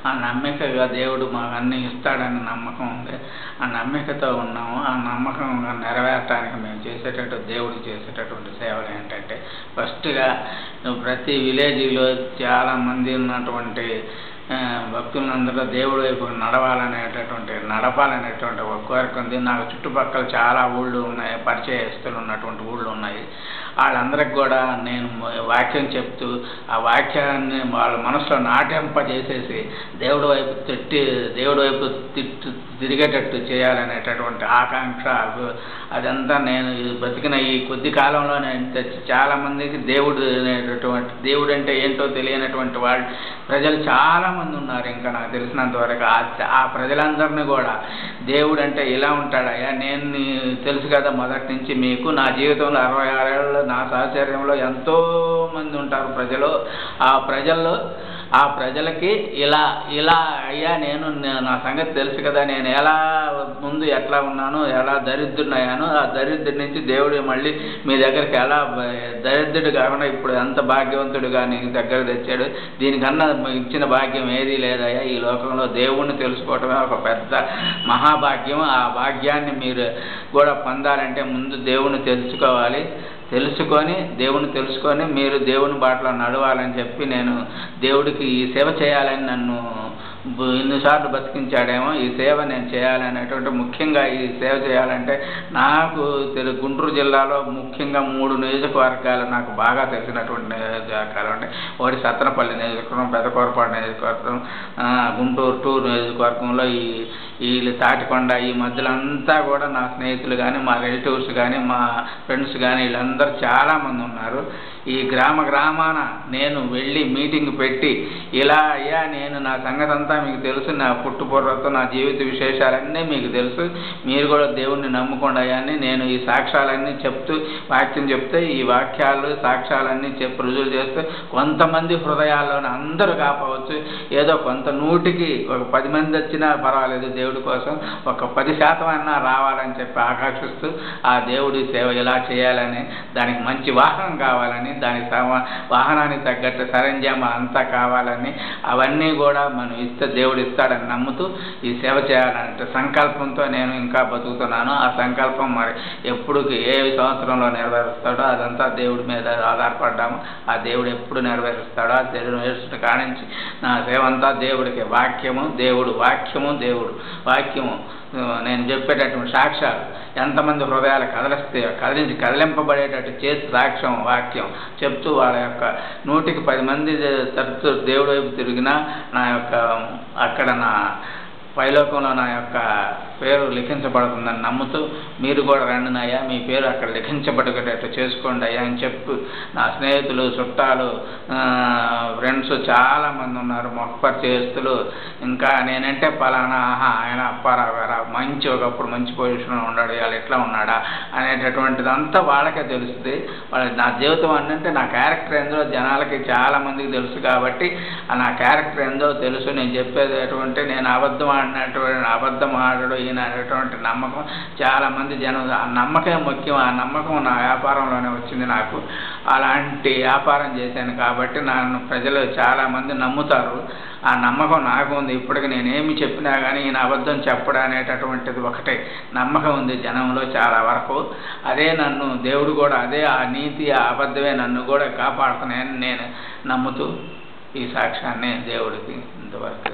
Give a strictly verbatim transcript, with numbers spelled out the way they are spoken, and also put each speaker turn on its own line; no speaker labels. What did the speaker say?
ఆ నమ్మికగా దేవుడు మాకు అన్నీ ఇస్తాడని నమ్మకం ఉంది. ఆ నమ్మికతో ఉన్నాము. ఆ నమ్మకం నెరవేరటానికి మేము చేసేటట్టు దేవుడు చేసేటటువంటి సేవలు ఏంటంటే, ఫస్ట్గా ప్రతి విలేజ్లో చాలామంది ఉన్నటువంటి భక్తులందరూ దేవుడి వైపు నడవాలనేటటువంటి నడపాలనేటువంటి ఒక కోరిక ఉంది. నాకు చుట్టుపక్కల చాలా ఊళ్ళు ఉన్నాయి, పరిచయస్తులు ఉన్నటువంటి ఊళ్ళు ఉన్నాయి. వాళ్ళందరికి కూడా నేను వాక్యం చెప్తూ ఆ వాక్యాన్ని వాళ్ళ మనసులో నాటింపజేసేసి దేవుడి వైపు తిట్టి దేవుడి వైపు తిట్టు తిరిగేటట్టు చేయాలనేటటువంటి ఆకాంక్ష అదంతా నేను బతికిన ఈ కొద్ది కాలంలో నేను తెచ్చి చాలామందికి దేవుడు అనేటటువంటి దేవుడు అంటే ఏంటో తెలియనటువంటి వాళ్ళు ప్రజలు చాలామంది ఉన్నారు. ఇంకా నాకు తెలిసినంత వరకు ఆ ప్రజలందరినీ కూడా దేవుడు అంటే ఇలా ఉంటాడయ్యా, నేను తెలుసు కదా మొదటి నుంచి మీకు నా జీవితంలో అరవై ఆరేళ్ళలో నా సహచర్యంలో ఎంతో మంది ఉంటారు ప్రజలు. ఆ ప్రజల్లో ఆ ప్రజలకి ఇలా ఇలా అయ్యా నేను నా సంగతి తెలుసు కదా, నేను ఎలా ముందు ఎట్లా ఉన్నాను, ఎలా దరిద్రునయ్యాను, ఆ దరిద్రుడి నుంచి దేవుడు మళ్ళీ మీ దగ్గరికి ఎలా దరిద్రుడు కాకుండా ఇప్పుడు ఎంత భాగ్యవంతుడుగా నీకు దగ్గర తెచ్చాడు, దీనికన్నా ఇచ్చిన భాగ్యం ఏదీ లేదయ్యా ఈ లోకంలో. దేవుణ్ణి తెలుసుకోవటమే ఒక పెద్ద మహాభాగ్యం. ఆ భాగ్యాన్ని మీరు కూడా పొందాలంటే ముందు దేవుణ్ణి తెలుసుకోవాలి. తెలుసుకొని దేవుని తెలుసుకొని మీరు దేవుని బాటలో నడవాలని చెప్పి నేను దేవుడికి ఈ సేవ చేయాలని నన్ను ఎన్నిసార్లు బతికించాడేమో, ఈ సేవ నేను చేయాలనేటువంటి ముఖ్యంగా ఈ సేవ చేయాలంటే నాకు తెలు గుంటూరు జిల్లాలో ముఖ్యంగా మూడు నియోజకవర్గాలు నాకు బాగా తెలిసినటువంటి నియోజకవర్గాలు ఉంటాయి. ఒకటి సత్తెనపల్లి నియోజకవర్గం, పెదకూరపాడు నియోజకవర్గం, గుంటూరు టూ నియోజకవర్గంలో ఈ వీళ్ళు తాటికొండ ఈ మధ్యలో అంతా కూడా నా స్నేహితులు కానీ మా రిలేటివ్స్ కానీ మా ఫ్రెండ్స్ కానీ వీళ్ళందరూ చాలామంది ఉన్నారు. ఈ గ్రామ గ్రామాన నేను వెళ్ళి మీటింగ్ పెట్టి ఇలా అయ్యా నేను నా సంగతి అంతా మీకు తెలుసు, నా పుట్టుపూర్వతో నా జీవిత విశేషాలన్నీ మీకు తెలుసు, మీరు కూడా దేవుణ్ణి నమ్ముకోండి అయ్యా అని నేను ఈ సాక్ష్యాలన్నీ చెప్తూ వాక్యం చెప్తే ఈ వాక్యాలు సాక్ష్యాలన్నీ చెప్పి రుజువు చేస్తే కొంతమంది హృదయాల్లోనే అందరూ కాపవచ్చు. ఏదో కొంత నూటికి ఒక పది మంది వచ్చినా పర్వాలేదు, దేవుడి కోసం ఒక పది శాతం అయినా రావాలని చెప్పి ఆకాంక్షిస్తూ ఆ దేవుడి సేవ ఇలా చేయాలని, దానికి మంచి వాహనం కావాలని, దాని వాహనానికి తగ్గట్టు సరంజామా అంతా కావాలని, అవన్నీ కూడా మనం ఇస్తే దేవుడు ఇస్తాడని నమ్ముతూ ఈ సేవ చేయాలంటే సంకల్పంతో నేను ఇంకా బతుకుతున్నాను. ఆ సంకల్పం మరి ఎప్పుడు ఏ సంవత్సరంలో నెరవేరుస్తాడో అదంతా దేవుడి మీద ఆధారపడ్డాము. ఆ దేవుడు ఎప్పుడు నెరవేరుస్తాడో ఆ దేవుడు నెరవేర్చిన కానించి నా సేవ అంతా దేవుడికి. వాక్యము దేవుడు, వాక్యము దేవుడు, వాక్యము నేను చెప్పేటటువంటి సాక్ష్యాలు ఎంతమంది హృదయాలు కదలిస్తే కదిలించి కదిలింపబడేటట్టు చేసి సాక్ష్యం వాక్యం చెప్తూ వాళ్ళ యొక్క నూటికి పది మంది తరచు దేవుడి వైపు తిరిగినా నా యొక్క అక్కడ నా పైలోకంలో నా యొక్క పేరు లిఖించబడుతుందని నమ్ముతూ మీరు కూడా రండినయ్యా, మీ పేరు అక్కడ లిఖించబడేటట్టు చేసుకోండి అయ్యా అని చెప్పు నా స్నేహితులు చుట్టాలు ఫ్రెండ్స్ చాలామంది ఉన్నారు, మొక్కపరిచేస్తులు. ఇంకా నేనంటే పలానా ఆహా ఆయన అప్పారావు గారా మంచి ఒకప్పుడు మంచి పొజిషన్లో ఉన్నాడు, ఇవాళ ఎట్లా ఉన్నాడా అనేటటువంటిది అంతా వాళ్ళకే తెలుస్తుంది. వాళ్ళ నా జీవితం అంటే నా క్యారెక్టర్ ఏందో జనాలకి చాలామందికి తెలుసు కాబట్టి నా క్యారెక్టర్ ఏందో తెలుసు. నేను చెప్పేది ఎటువంటి నేను అబద్ధం ఆడినటువంటి అబద్ధం ఆడడు ఈయన అనేటువంటి నమ్మకం చాలామంది జనం, ఆ నమ్మకం ముఖ్యం. ఆ నమ్మకం నా వ్యాపారంలోనే వచ్చింది నాకు. అలాంటి వ్యాపారం చేశాను కాబట్టి నన్ను ప్రజలు చాలామంది నమ్ముతారు. ఆ నమ్మకం నాకు ఉంది. ఇప్పటికి నేనేమి చెప్పినా కానీ ఈయన అబద్ధం చెప్పడం అనేటటువంటిది ఒకటే నమ్మకం ఉంది జనంలో చాలా వరకు. అదే నన్ను దేవుడు కూడా అదే ఆ నీతి ఆ అబద్ధమే నన్ను కూడా కాపాడుతున్నాయని నేను నమ్ముతూ ఈ సాక్ష్యాన్ని దేవుడికి ఇంతవరకు